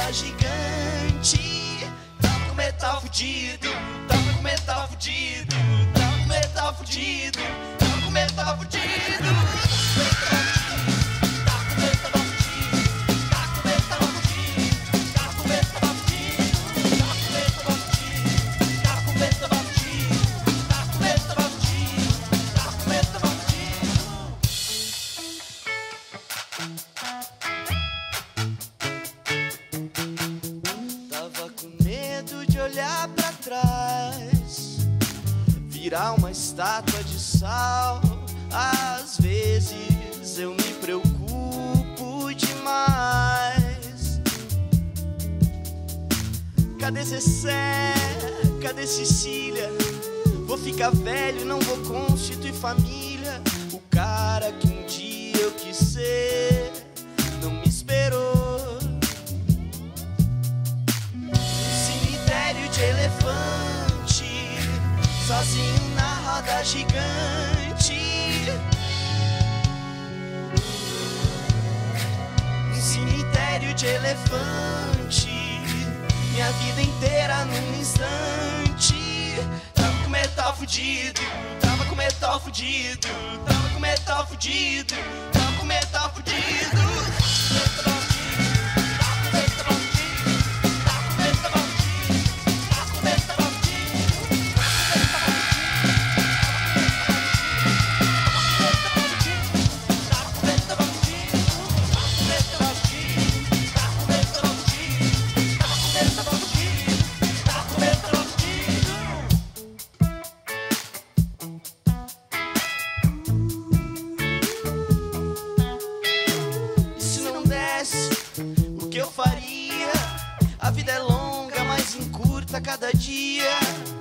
roda gigante. Tava com metal fudido, tava com metal fudido, tava com metal fudido, tava com metal fudido. Tava com medo de olhar pra trás, virar uma estátua de sal. Às vezes eu me preocupo demais. Cadê Zezé? Cadê Cecília? Vou ficar velho, não vou constituir família. O cara que um dia eu quis ser não me esperou. Cemitério de elefante, sozinho na roda gigante. Um cemitério de elefante, minha vida inteira num instante. Tava com metal fudido, tava com metal fudido, tava com metal fudido, tava com metal fudido. O que eu faria? A vida é longa, mas encurta cada dia.